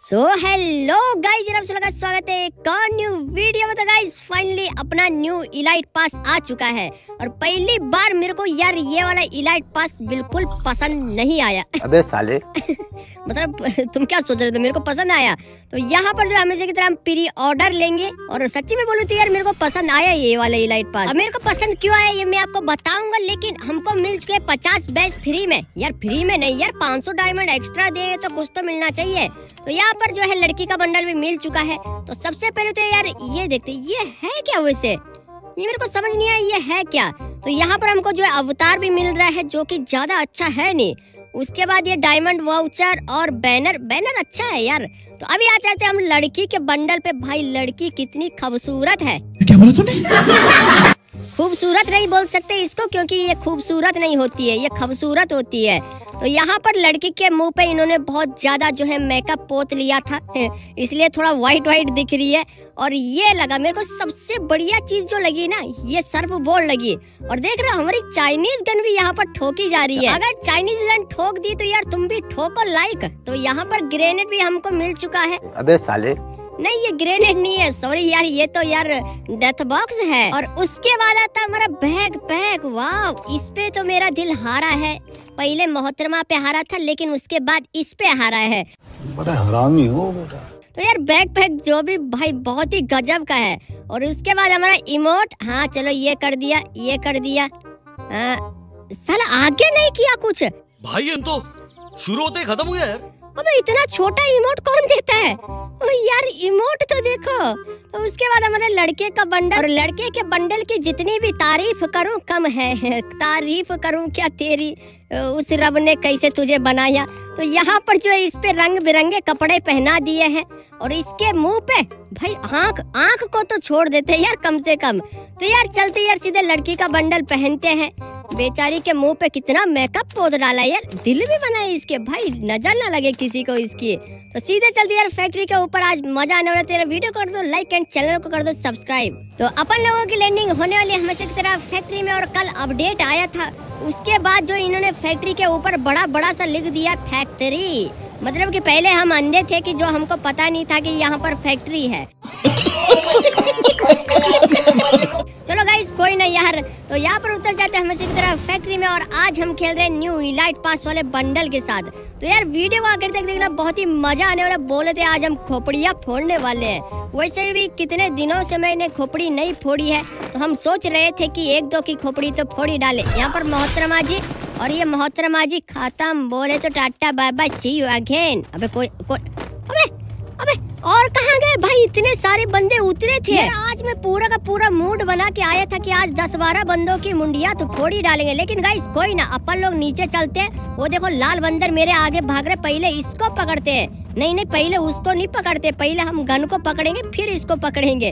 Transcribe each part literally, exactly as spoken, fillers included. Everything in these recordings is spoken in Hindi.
सो हेलो गाइस, जनाब लगा स्वागत है एक और न्यू वीडियो में। तो गाइस फाइनली अपना न्यू इलाइट पास आ चुका है और पहली बार मेरे को यार ये वाला इलाइट पास बिल्कुल पसंद नहीं आया। अबे साले मतलब तुम क्या सोच रहे थे, मेरे को पसंद आया। तो यहाँ पर जो हमेशा की तरह हम प्री ऑर्डर लेंगे और सच्ची में बोलूँ तो यार मेरे को पसंद आया ये वाला इलाइट पास। अब मेरे को पसंद क्यों आया ये मैं आपको बताऊंगा, लेकिन हमको मिल चुके पचास बैच फ्री में। यार फ्री में नहीं यार, पाँच सौ डायमंड एक्स्ट्रा दे तो कुछ तो मिलना चाहिए। तो यहाँ पर जो है लड़की का बंडल भी मिल चुका है। तो सबसे पहले तो यार ये देखते ये है क्या, वैसे ये मेरे को समझ नहीं आया ये है क्या। तो यहाँ पर हमको जो है अवतार भी मिल रहा है जो कि ज्यादा अच्छा है नहीं। उसके बाद ये डायमंड वाउचर और बैनर बैनर अच्छा है यार। तो अभी आ जाते हैं हम लड़की के बंडल पे। भाई लड़की कितनी खूबसूरत है। क्या बोला तूने? खूबसूरत नहीं बोल सकते इसको क्योंकि ये खूबसूरत नहीं होती है, ये खूबसूरत होती है। तो यहाँ पर लड़की के मुंह पे इन्होंने बहुत ज्यादा जो है मेकअप पोत लिया था इसलिए थोड़ा व्हाइट व्हाइट दिख रही है। और ये लगा मेरे को सबसे बढ़िया चीज जो लगी ना, ये सर्फ बोल लगी। और देख रहे हो हमारी चाइनीज गन भी यहाँ पर ठोकी जा रही है। तो अगर चाइनीज गन ठोक दी तो यार तुम भी ठोको लाइक। तो यहाँ पर ग्रेनेड भी हमको मिल चुका है। अबे साले नहीं ये ग्रेनेड नहीं है, सॉरी यार, ये तो यार डेथ बॉक्स है। और उसके बाद आता हमारा बैग बैग वाह, इस पे तो मेरा दिल हारा है। पहले मोहतरमा पे हारा था लेकिन उसके बाद इस पे हारा है। बड़ा हरामी हो बेटा। तो यार बैग पैक जो भी भाई बहुत ही गजब का है। और उसके बाद हमारा इमोट, हाँ चलो ये कर दिया ये कर दिया। साला आगे नहीं किया कुछ भाई, हम तो शुरू होते ही खत्म हो गया यार। अबे इतना छोटा इमोट कौन देता है? ओ यार इमोट तो देखो। तो उसके बाद हमारे लड़के का बंडल, और लड़के के बंडल की जितनी भी तारीफ करूं कम है। तारीफ करूं क्या तेरी, उस रब ने कैसे तुझे बनाया। तो यहाँ पर जो है इस पे रंग बिरंगे कपड़े पहना दिए हैं। और इसके मुंह पे भाई आँख आँख को तो छोड़ देते हैं यार कम से कम। तो यार चलते यार सीधे लड़की का बंडल पहनते हैं। बेचारी के मुंह पे कितना मेकअप पोत डाला यार, दिल भी बनाए इसके भाई, नजर ना लगे किसी को इसकी। तो सीधे चलते यार फैक्ट्री के ऊपर, आज मजा आने वाला। तेरा वीडियो कर दो लाइक एंड चैनल को कर दो सब्सक्राइब। तो अपन लोगों की लैंडिंग होने वाली है हमेशा की तरह फैक्ट्री में। और कल अपडेट आया था, उसके बाद जो इन्होंने फैक्ट्री के ऊपर बड़ा बड़ा सा लिख दिया फैक्ट्री। मतलब कि पहले हम अंधे थे कि जो हमको पता नहीं था कि यहाँ पर फैक्ट्री है। चलो गाइस कोई नहीं यार। तो यहाँ पर उतर जाते हैं हमेशा की तरह फैक्ट्री में। और आज हम खेल रहे हैं न्यू इलाइट पास वाले बंडल के साथ। तो यार वीडियो को आकर तक देखना, बहुत ही मजा आने वाला। बोले थे आज हम खोपड़ियाँ फोड़ने वाले हैं। वैसे भी कितने दिनों से मैंने खोपड़ी नहीं फोड़ी है, तो हम सोच रहे थे कि एक दो की खोपड़ी तो फोड़ी डाले। यहाँ पर मोहतरमा जी, और ये मोहतरमा जी खत्म, बोले तो tata bye bye see you again. अबे कोई कोई अबे अबे और कहाँ गए भाई, इतने सारे बंदे उतरे थे। आज मैं पूरा का पूरा मूड बना के आया था कि आज दस बारह बंदों की मुंडिया तो फोड़ी डालेंगे। लेकिन गाइस कोई ना, अपन लोग नीचे चलते हैं। वो देखो लाल बंदर मेरे आगे भाग रहे, पहले इसको पकड़ते हैं। नहीं नहीं पहले उसको नहीं पकड़ते, पहले हम गन को पकड़ेंगे फिर इसको पकड़ेंगे।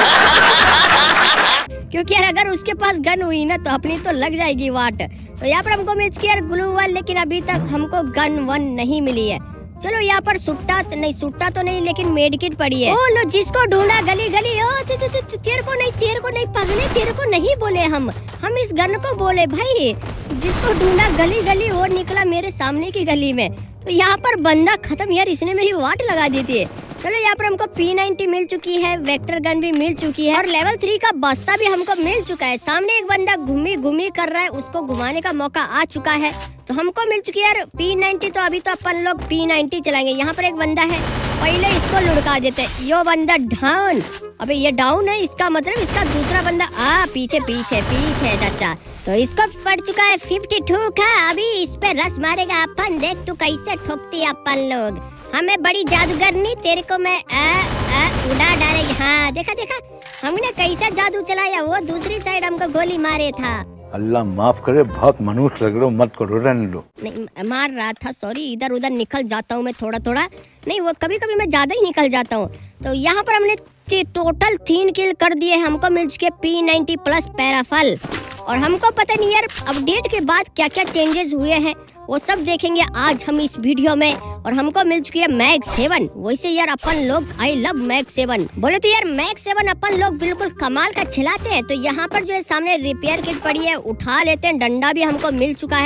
क्योंकि यार अगर उसके पास गन हुई ना तो अपनी तो लग जाएगी वाट। तो यहाँ पर हमको मिल चुकी है ग्लू वाल, लेकिन अभी तक हमको गन वन नहीं मिली है। चलो यहाँ पर सुट्टा नहीं, सुट्टा तो नहीं लेकिन मेडकिट पड़ी है। ओ लो जिसको ढूंढा गली गली, ओ ते, ते, ते, तेरे को नहीं तेरे को नहीं पगले, तेरे को नहीं बोले हम हम इस गन को बोले भाई। जिसको ढूंढा गली गली वो निकला मेरे सामने की गली में। तो यहाँ पर बंदा खत्म यार, इसने मेरी वाट लगा दी थी। चलो यहाँ पर हमको पी नाइंटी मिल चुकी है, वेक्टर गन भी मिल चुकी है और लेवल थ्री का बस्ता भी हमको मिल चुका है। सामने एक बंदा घूमी घूमी कर रहा है, उसको घुमाने का मौका आ चुका है। तो हमको मिल चुकी है यार पी नाइंटी। तो अभी तो अपन लोग पी नाइंटी चलाएंगे। यहाँ पर एक बंदा है, पहले इसको लुढ़का देते हैं। यो बंदा डाउन, अबे ये डाउन है, इसका मतलब इसका दूसरा बंदा आ पीछे पीछे पीछे चाचा। तो इसको पड़ चुका है फिफ्टी टू का। अभी इस पे रस मारेगा अपन, देख तू कैसे ठोकती है अपन लोग। हमें बड़ी जादूगर नहीं, तेरे को मैं आ, आ, उड़ा डालेगी। हाँ देखा देखा हमने कैसा जादू चलाया, वो दूसरी साइड हमको गोली मारे था। अल्लाह माफ करे, बहुत मनुष्य लग रहे हो, मत करो, रहने लो। नहीं मार रहा था, सॉरी, इधर उधर निकल जाता हूँ मैं थोड़ा थोड़ा। नहीं वो कभी कभी मैं ज्यादा ही निकल जाता हूँ। तो यहाँ पर हमने टोटल तीन किल कर दिए। हमको मिल चुके पी नाइंटी प्लस पैराफल। और हमको पता नहीं यार अपडेट के बाद क्या क्या चेंजेस हुए हैं, वो सब देखेंगे आज हम इस वीडियो में। और हमको मिल चुकी है मैग सेवन। वैसे यार अपन लोग आई लव मैग सेवन, बोले तो यार मैग सेवन अपन लोग बिल्कुल कमाल का चलाते हैं। तो यहाँ पर जो है सामने रिपेयर किट पड़ी है, उठा लेते हैं। डंडा भी हमको मिल चुका है।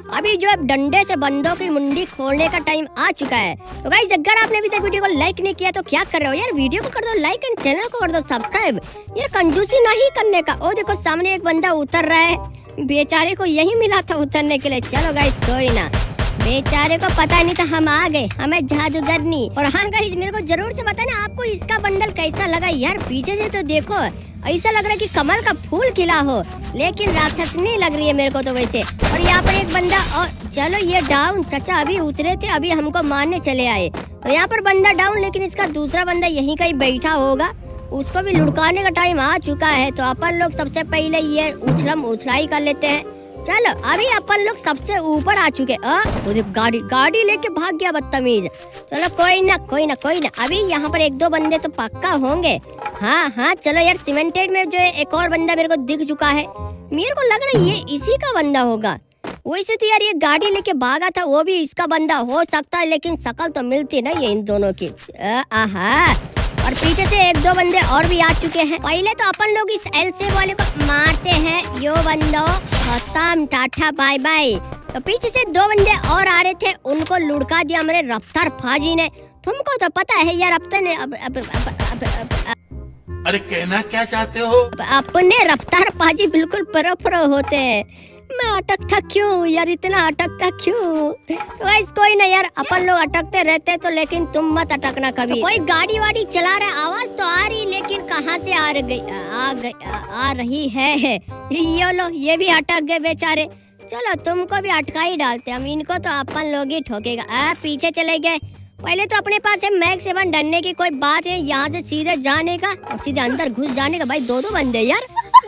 अभी जो है डंडे से बंदों की मुंडी खोलने का टाइम आ चुका है। तो गाइस अगर आपने अभी तक वीडियो को लाइक नहीं किया तो क्या कर रहे हो यार, वीडियो को कर दो लाइक एंड चैनल को कर दो सब्सक्राइब। यार कंजूसी नहीं करने का। ओ देखो सामने एक बंदा उतर रहा है, बेचारे को यही मिला था उतरने के लिए। चलो गाइस कोई ना, बेचारे को पता नहीं था हम आ गए, हमें जादूगरनी। और हाँ गाइस मेरे को जरूर से बताना आपको इसका बंडल कैसा लगा यार। पीछे से तो देखो ऐसा लग रहा है कि कमल का फूल खिला हो, लेकिन राक्षस नहीं लग रही है मेरे को तो वैसे। और यहाँ पर एक बंदा और चलो ये डाउन। चाचा अभी उतरे थे, अभी हमको मारने चले आए। तो यहाँ पर बंदा डाउन, लेकिन इसका दूसरा बंदा यहीं कहीं बैठा होगा, उसको भी लुढ़काने का टाइम आ चुका है। तो अपन लोग सबसे पहले ये उछलम उछलाई कर लेते हैं। चलो अभी अपन लोग सबसे ऊपर आ चुके। गाड़ी गाड़ी लेके भाग गया बदतमीज। चलो कोई ना कोई ना कोई ना, अभी यहाँ पर एक दो बंदे तो पक्का होंगे। हाँ हाँ चलो यार, सीमेंटेड में जो है एक और बंदा मेरे को दिख चुका है। मेरे को लग रहा है ये इसी का बंदा होगा। वैसे तो यार ये गाड़ी लेके भागा था, वो भी इसका बंदा हो सकता है, लेकिन शक्ल तो मिलती नहीं है इन दोनों की। आहा, और पीछे से एक दो बंदे और भी आ चुके हैं। पहले तो अपन लोग इस एलसे वाले को मारते हैं। यो बंदो खत्म, टाटा बाय बाय। तो पीछे से दो बंदे और आ रहे थे, उनको लुढ़का दिया मेरे रफ्तार फाजी ने। तुमको तो पता है यार अपने अब, अब, अब, अब, अब, अरे कहना क्या चाहते हो? अपने रफ्तार फाजी बिल्कुल प्रो प्रो होते हैं। मैं अटकता क्यों यार, इतना अटकता क्यों? तो गाइस कोई ना यार, अपन लोग अटकते रहते तो, लेकिन तुम मत अटकना कभी। तो कोई गाड़ी वाड़ी चला रहा है, आवाज तो आ रही, लेकिन कहाँ से आ रही आ गई आ रही है। ये लो ये भी अटक गए बेचारे। चलो तुमको भी अटका ही डालते हम, इनको तो अपन लोग ही ठोकेगा। आ पीछे चले गए। पहले तो अपने पास है मैक्स सेवन, डरने की कोई बात है यहाँ से सीधे जाने का और सीधे अंदर घुस जाने का। भाई दो दो बंदे यार,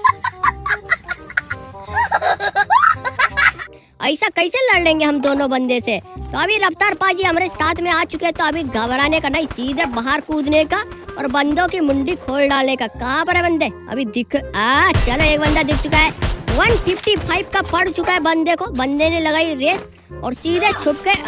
ऐसा कैसे लड़ लेंगे हम दोनों बंदे से। तो अभी रफ्तार पाजी हमारे साथ में आ चुके हैं। तो अभी घबराने का नहीं, सीधे बाहर कूदने का और बंदों की मुंडी खोल डालने का। कहाँ पर है बंदे? अभी दिख आ चलो एक बंदा दिख चुका है। एक सौ पचपन का पड़ चुका है बंदे को। बंदे ने लगाई रेस और सीधे छुप के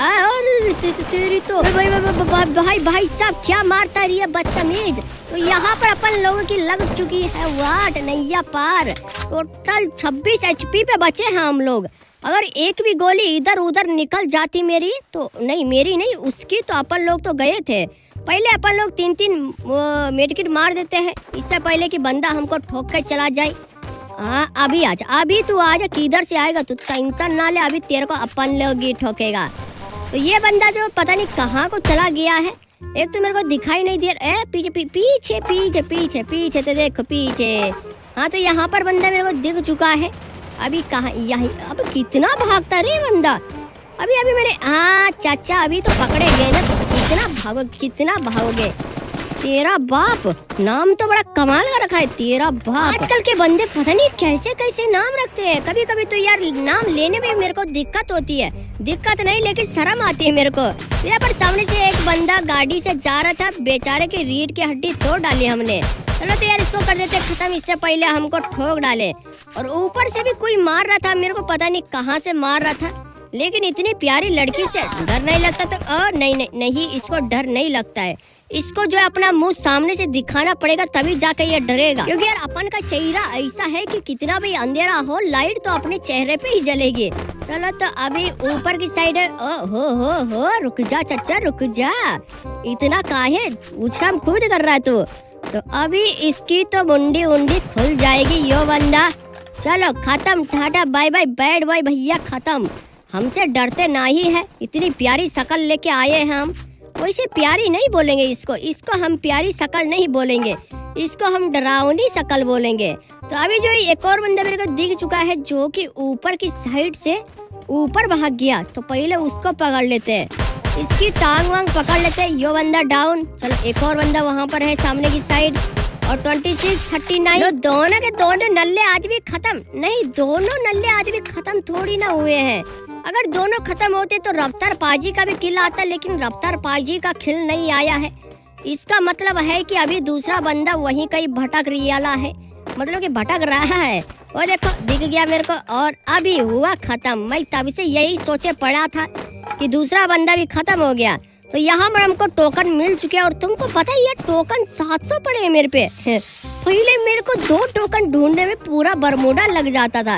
तेरी तो भाई भाई भाई भाई साहब क्या मारता रही है बदतमीज। तो यहाँ पर अपन लोगों की लग चुकी है वाट नैया पार। टोटल छब्बीस एचपी पे बचे हैं हम लोग। अगर एक भी गोली इधर उधर निकल जाती मेरी तो, नहीं मेरी नहीं उसकी, तो अपन लोग तो गए थे। पहले अपन लोग तीन तीन मेडकिट मार देते हैं, इससे पहले कि बंदा हमको ठोक कर चला जाए। हाँ अभी आजा, अभी तू आजा, किधर से आएगा तू टेंशन ना ले, अभी तेरे को अपन लोग ही ठोकेगा। तो ये बंदा जो पता नहीं कहाँ को चला गया है, एक तो मेरे को दिखाई नहीं दे रहा। ए पीछे पी, पीछे पीछे पीछे पीछे तो देखो पीछे। हाँ तो यहाँ पर बंदा मेरे को दिख चुका है। अभी कहाँ, यही अब कितना भागता रे बंदा। अभी अभी मैंने हाँ चाचा अभी तो पकड़े गए ना। कितना भागो कितना भागोगे, तेरा बाप नाम तो बड़ा कमाल का रखा है तेरा बाप। आजकल के बंदे पता नहीं कैसे कैसे नाम रखते हैं। कभी कभी तो यार नाम लेने में मेरे को दिक्कत होती है। दिक्कत नहीं लेकिन शर्म आती है मेरे को। यहाँ पर सामने से एक बंदा गाड़ी से जा रहा था, बेचारे की रीढ़ की हड्डी तोड़ डाली हमने। चलो तो यार इसको कर देते खत्म, इससे पहले हमको ठोक डाले। और ऊपर से भी कोई मार रहा था, मेरे को पता नहीं कहाँ से मार रहा था, लेकिन इतनी प्यारी लड़की से डर नहीं लगता। तो ओ नहीं नहीं नहीं इसको डर नहीं लगता है। इसको जो है अपना मुंह सामने से दिखाना पड़ेगा, तभी जाकर ये डरेगा। क्योंकि यार अपन का चेहरा ऐसा है कि कितना भी अंधेरा हो लाइट तो अपने चेहरे पे ही जलेगी। चलो तो अभी ऊपर की साइड है। ओ हो हो हो रुक जा चाचा रुक जा, इतना काहे उछाम खुद कर रहा है तू। तो अभी इसकी तो मुंडी उंडी खुल जाएगी। यो बंदा चलो खत्म, tata bye bye bad boy भैया खत्म। हमसे डरते ना ही है, इतनी प्यारी शक्ल लेके आए हैं हम। वैसे प्यारी नहीं बोलेंगे इसको, इसको हम प्यारी शक्ल नहीं बोलेंगे, इसको हम डरावनी शक्ल बोलेंगे। तो अभी जो एक और बंदा मेरे को दिख चुका है जो कि ऊपर की साइड से ऊपर भाग गया। तो पहले उसको पकड़ लेते हैं, इसकी टांग वांग पकड़ लेते हैं। यो बंदा डाउन। चलो एक और बंदा वहाँ पर है सामने की साइड। और छब्बीस, उनतालीस दोनों के दोनों नल्ले आज भी खत्म नहीं, दोनों नल्ले आज भी खत्म थोड़ी ना हुए हैं। अगर दोनों खत्म होते तो रफ्तार पाजी का भी किल आता, लेकिन रफ्तार पाजी का किल नहीं आया है। इसका मतलब है कि अभी दूसरा बंदा वहीं कहीं भटक रियाला है, मतलब कि भटक रहा है। वो देखो दिख गया मेरे को और अभी हुआ खत्म। मैं तभी से यही सोचे पड़ा था कि दूसरा बंदा भी खत्म हो गया। तो यहाँ पर हमको टोकन मिल चुके हैं और तुमको पता है ये टोकन सात सौ पड़े हैं मेरे पे। पहले मेरे को दो टोकन ढूंढने में पूरा बरमूडा लग जाता था,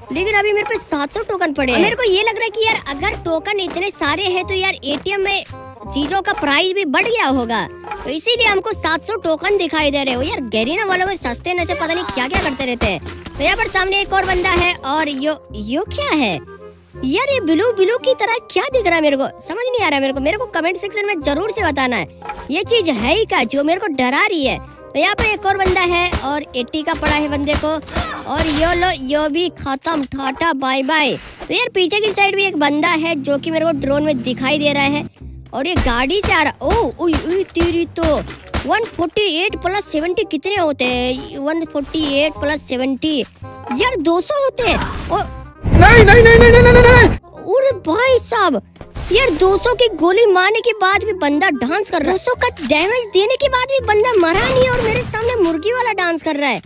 लेकिन अभी मेरे पे सात सौ टोकन पड़े हैं। मेरे को ये लग रहा है कि यार अगर टोकन इतने सारे हैं तो यार एटीएम में चीजों का प्राइस भी बढ़ गया होगा, तो इसीलिए हमको सात सौ टोकन दिखाई दे रहे हो। यार गैरीना वालों में सस्ते नशे पता नहीं क्या क्या करते रहते हैं। तो यहाँ पर सामने एक और बंदा है और यो यो क्या है यार, ये ब्लू ब्लू की तरह क्या दिख रहा है मेरे को समझ नहीं आ रहा है। मेरे को मेरे को कमेंट सेक्शन में जरूर से बताना है ये चीज है ही क्या जो मेरे को डरा रही है। तो यहाँ पर एक और बंदा है और एट्टी का पड़ा है बंदे को, और यो लो यो भी खत्म, टाटा बाय बाय। तो यार पीछे की साइड भी एक बंदा है जो कि मेरे को ड्रोन में दिखाई दे रहा है, और ये गाड़ी से आ रहा। ओ उई उई तेरी तो एक सौ अड़तालीस प्लस सत्तर कितने होते हैं? एक सौ अड़तालीस प्लस सत्तर यार दो सौ होते हैं। और नहीं नहीं नहीं नहीं नहीं नहीं अरे भाई साहब यार दो सौ की गोली मारने के बाद भी बंदा डांस कर रहा है, दो सौ का डैमेज देने के बाद भी बंदा मरा नहीं और मेरे सामने मुर्गी वाला डांस कर रहा है।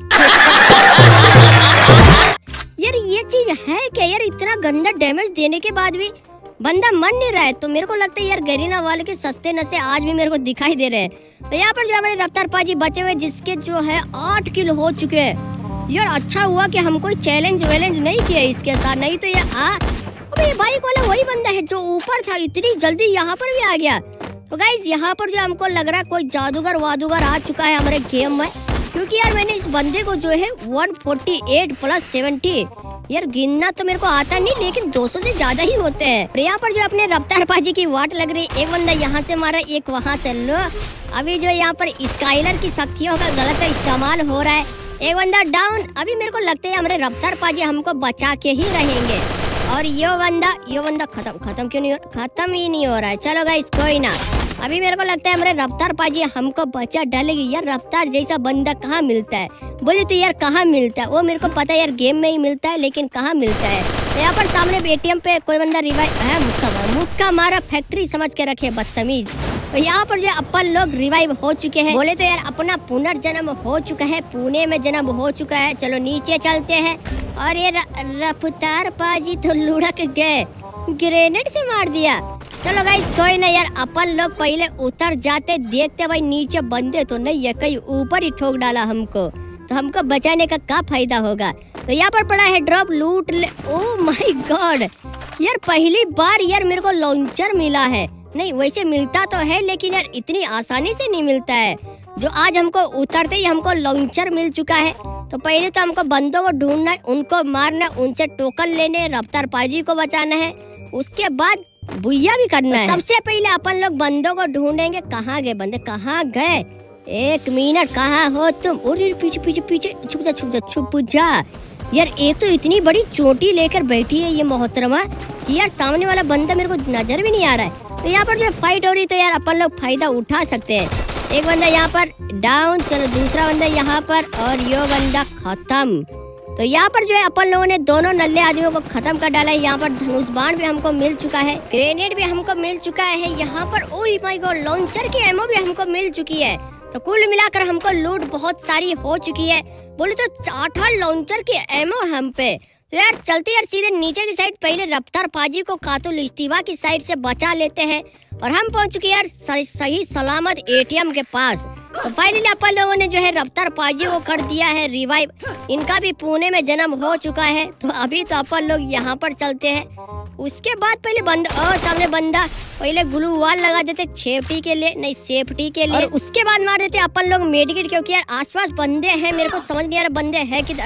यार ये चीज है क्या यार, इतना गंदा डैमेज देने के बाद भी बंदा मर नहीं रहा है। तो मेरे को लगता है यार गैरीना वाले के सस्ते नशे आज भी मेरे को दिखाई दे रहे हैं। तो यहाँ पर जो हमारे रफ्तार पाजी बचे हुए जिसके जो है आठ किल हो चुके हैं। यार अच्छा हुआ कि हम कोई चैलेंज वैलेंज नहीं किया इसके साथ, नहीं तो ये आ अबे ये बाइक वाला वही बंदा है जो ऊपर था, इतनी जल्दी यहाँ पर भी आ गया। तो गाइज यहाँ पर जो हमको लग रहा है कोई जादूगर वादूगर आ चुका है हमारे गेम में, क्योंकि यार मैंने इस बंदे को जो है एक सौ अड़तालीस प्लस सत्तर यार गिनना तो मेरे को आता नहीं, लेकिन दो सौ से ज्यादा ही होते हैं। और यहाँ पर जो अपने रफ्तार पाजी की वाट लग रही, एक बंदा यहाँ से मारा एक वहाँ से। लो अभी जो यहाँ पर स्काइलर की शक्तियों का गलत इस्तेमाल हो रहा है, एक बंदा डाउन। अभी मेरे को लगता है हमारे रफ्तार पाजी हमको बचा के ही रहेंगे। और यो बंदा यो बंदा खत्म खत्म क्यों नहीं हो खत्म ही नहीं हो रहा है। चलो गाइस कोई ना, अभी मेरे को लगता है हमारे रफ्तार पाजी हमको बचा डालेगी। यार रफ्तार जैसा बंदा कहाँ मिलता है बोले तो यार कहाँ मिलता है, वो मेरे को पता है यार गेम में ही मिलता है, लेकिन कहाँ मिलता है। तो यहाँ पर सामने एटीएम पे कोई बंदा रिवाइव है, मुक्का मुक्का मारा, फैक्ट्री समझ के रखे बदतमीज। तो यहाँ पर जो अपन लोग रिवाइव हो चुके हैं, बोले तो यार अपना पुनर्जन्म हो चुका है, पुणे में जन्म हो चुका है। चलो नीचे चलते हैं। और ये रफ्तार पाजी तो लुढ़क गए, ग्रेनेड से मार दिया। चलो गाइस कोई ना यार, अपन लोग पहले उतर जाते, देखते भाई नीचे बंदे तो नहीं है, कहीं ऊपर ही ठोक डाला हमको, तो हमको बचाने का क्या फायदा होगा। तो यहाँ पर पड़ा है ड्रॉप, लूट ले। ओह माय गॉड यार पहली बार यार मेरे को लॉन्चर मिला है। नहीं वैसे मिलता तो है लेकिन यार इतनी आसानी से नहीं मिलता है। जो आज हमको उतरते ही हमको लॉन्चर मिल चुका है। तो पहले तो हमको बंदों को ढूंढना है, उनको मारना, उनसे टोकन लेने, रफ्तार पाजी को बचाना है, उसके बाद बुइया भी करना है। सबसे पहले अपन लोग बंदों को ढूंढेंगे। कहाँ गए बंदे, कहाँ गए? एक मिनट, कहाँ हो तुम? अरे पीछे पीछे पीछे, छुप जा छुप जा छुप जा। यार एक तो इतनी बड़ी चोटी लेकर बैठी है ये मोहतरमा, यार सामने वाला बंदा मेरे को नजर भी नहीं आ रहा है। तो यहाँ पर जो फाइट हो रही तो यार अपन लोग फायदा उठा सकते हैं। एक बंदा यहाँ पर डाउन, चलो दूसरा बंदा यहाँ पर, और यो बंदा खत्म। तो यहाँ पर जो है अपन लोगों ने दोनों नल्ले आदमियों को खत्म कर डाला है। यहाँ पर धनुष बाण भी हमको मिल चुका है, ग्रेनेड भी हमको मिल चुका है। यहाँ पर ओह माय गॉड लॉन्चर की एमो भी हमको मिल चुकी है। तो कुल मिलाकर हमको लूट बहुत सारी हो चुकी है। बोले तो आठ आठ लॉन्चर की एमो हम पे। तो यार चलते यार सीधे नीचे की साइड, पहले रफ्तार पाजी को कातुल इस्तीवा की साइड से बचा लेते हैं। और हम पहुंच चुके यार सही सलामत एटीएम के पास। तो फाइनली अपन लोगों ने जो है रफ्तार पाजी को कर दिया है रिवाइव, इनका भी पुणे में जन्म हो चुका है। तो अभी तो अपन लोग यहाँ पर चलते हैं। उसके बाद पहले बंदा और सामने बंदा पहले ग्लू वॉल लगा देते सेफ्टी के लिए, नहीं सेफ्टी के लिए, और उसके बाद मार देते अपन लोग मेडिकेट, क्योंकि यार आसपास बंदे हैं। मेरे को समझ नहीं आ रहा बंदे हैं कि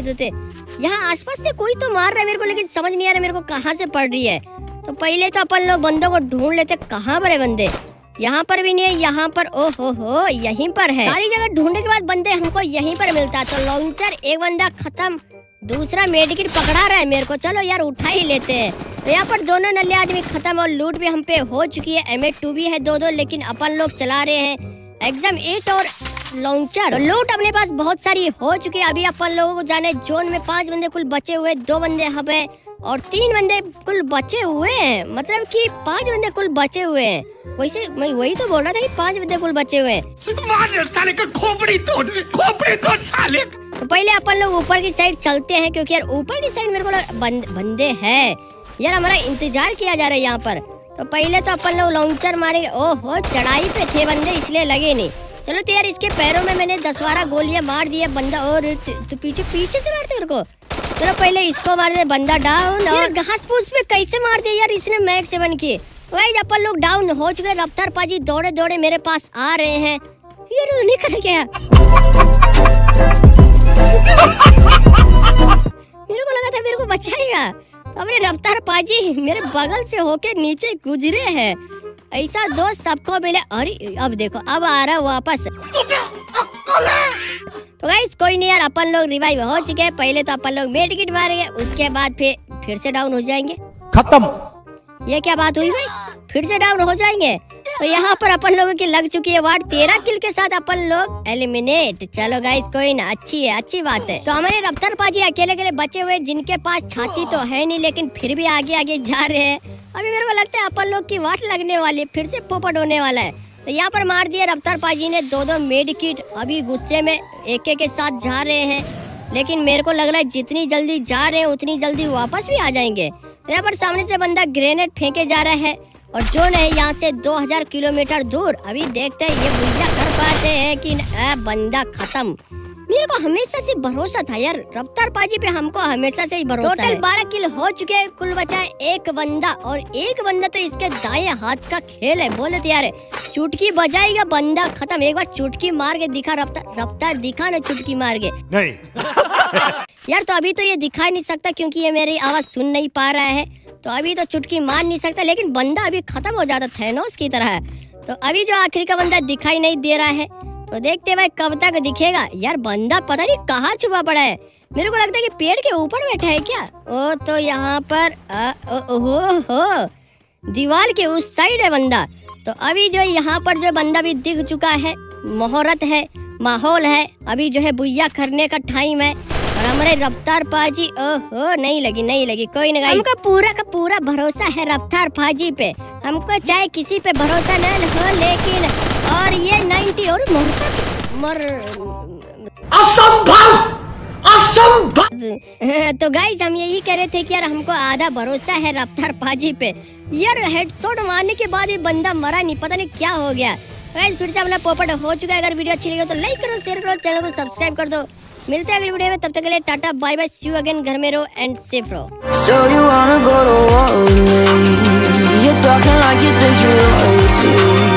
यहाँ आसपास से कोई तो मार रहा है मेरे को, लेकिन समझ नहीं आ रहा मेरे को कहाँ से पड़ रही है। तो पहले तो अपन लोग बंदों को ढूंढ लेते, कहाँ पर है बंदे? यहाँ पर भी नहीं है, यहाँ पर ओ हो हो यहीं पर है। सारी जगह ढूंढने के बाद बंदे हमको यहीं पर मिलता है। तो लॉन्चर एक बंदा खत्म, दूसरा मेडिकेट पकड़ा रहा है मेरे को, चलो यार उठा ही लेते हैं। तो यहाँ पर दोनों नल्ले आदमी खत्म और लूट भी हम पे हो चुकी है। एम ए टू भी है दो दो, लेकिन अपन लोग चला रहे हैं एग्जाम एट और लॉन्चर। तो लूट अपने पास बहुत सारी हो चुकी है। अभी अपन लोगों को जाने जोन में पांच बंदे कुल बचे हुए, दो बंदे हब है और तीन बंदे कुल बचे हुए हैं, मतलब कि पांच बंदे कुल बचे हुए हैं। वैसे मैं वही तो बोल रहा था कि पांच बंदे कुल बचे हुए हैं। साले का खोपड़ी तोड़, खोपड़ी तोड़ साले। तो पहले अपन लोग ऊपर की साइड चलते हैं, क्योंकि यार ऊपर की साइड मेरे को बंद, बंदे हैं यार, हमारा इंतजार किया जा रहा है यहाँ पर। तो पहले तो अपन लोग लॉन्चर मारेंगे। ओहो चढ़ाई पे थे बंदे इसलिए लगे नहीं। चलो तो यार इसके पैरों में मैंने दस बारह गोलियां मार दिए बंदा। और तो पीछे पीछे से मारते मेरे को, चलो पहले इसको मार दे, बंदा डाउन। और घास फूस पे कैसे मार दिया यार इसने मैक्स सेवन की। गाइस अपन लोग डाउन हो चुके। रफ्तार पाजी दौड़े दौड़े मेरे पास आ रहे हैं। ये तो निकल गया। मेरे को लगा था मेरे को बचाएगा, तो अपने रफ्तार पाजी मेरे बगल से होके नीचे गुजरे हैं। ऐसा दोस्त सबको मिले। अरे अब देखो अब आ रहा वापस। तो गाइस कोई नहीं यार, अपन लोग रिवाइव हो चुके हैं। पहले तो अपन लोग मेडिकेट मारेंगे, उसके बाद फिर फिर से डाउन हो जाएंगे। खत्म। ये क्या बात हुई भाई, फिर से डाउन हो जाएंगे। तो यहाँ पर अपन लोगों की लग चुकी है वाट। तेरह किल के साथ अपन लोग एलिमिनेट। चलो गाइस कोई ना, अच्छी है, अच्छी बात है। तो हमारे रफ्तार पाजी अकेले अकेले बचे हुए, जिनके पास छाती तो है नहीं लेकिन फिर भी आगे आगे जा रहे हैं। अभी मेरे को लगता है अपन लोग की वाट लगने वाली है, फिर से पोपट होने वाला है। तो यहाँ पर मार दिया रफ्तार पाजी ने दो दो मेड किट। अभी गुस्से में एक एक के साथ जा रहे हैं, लेकिन मेरे को लग रहा है जितनी जल्दी जा रहे हैं उतनी जल्दी वापस भी आ जाएंगे। तो यहाँ पर सामने से बंदा ग्रेनेड फेंके जा रहा है और जो है यहाँ से दो हज़ार किलोमीटर दूर। अभी देखते हैं ये बुझा कर पाते हैं कि आ, बंदा खत्म। मेरे को हमेशा से भरोसा था यार रफ्तार पाजी पे, हमको हमेशा से ही भरोसा है। टोटल बारह किल हो चुके हैं, कुल बचा है एक बंदा। और एक बंदा तो इसके दाएं हाथ का खेल है। बोले तो यार चुटकी बजाएगा बंदा खत्म। एक बार चुटकी मार के दिखा रफ्तार, रफ्तार दिखा ना चुटकी मार के। नहीं यार तो अभी तो ये दिखा नहीं सकता क्योंकि ये मेरी आवाज सुन नहीं पा रहा है, तो अभी तो चुटकी मार नहीं सकता। लेकिन बंदा अभी खत्म हो जाता थैनोस की तरह। तो अभी जो आखिरी का बंदा दिखाई नहीं दे रहा है, तो देखते भाई कब तक दिखेगा। यार बंदा पता नहीं कहाँ छुपा पड़ा है। मेरे को लगता है कि पेड़ के ऊपर बैठा है क्या। ओ तो यहाँ पर आ, ओ, ओ, हो, हो दीवार के उस साइड है बंदा। तो अभी जो यहाँ पर जो बंदा भी दिख चुका है, मुहूर्त है, माहौल है। अभी जो है बुइया करने का टाइम है। और हमारे रफ्तार पाजी ओहो नहीं लगी नहीं लगी कोई नहीं। हमको पूरा का पूरा भरोसा है रफ्तार पाजी पे। हमको चाहे किसी पे भरोसा न हो, लेकिन और ये नाइन्टी और मर असंभव असंभव। तो गाइस हम यही कह रहे थे कि यार हमको आधा भरोसा है रफ्तार पाजी पे। यार हेडशॉट मारने के बाद भी बंदा मरा नहीं, पता नहीं क्या हो गया। गाइस फिर से अपना पोपट हो चुका है। अगर वीडियो अच्छी लगी तो लाइक करो, शेयर करो, चैनल को सब्सक्राइब कर दो। मिलते हैं अगली वीडियो में, तब तक के लिए tata bye bye, see you again. घर में रहो एंड सेफ रहो। So you wanna go to war with me? You're talking like you think you're royalty.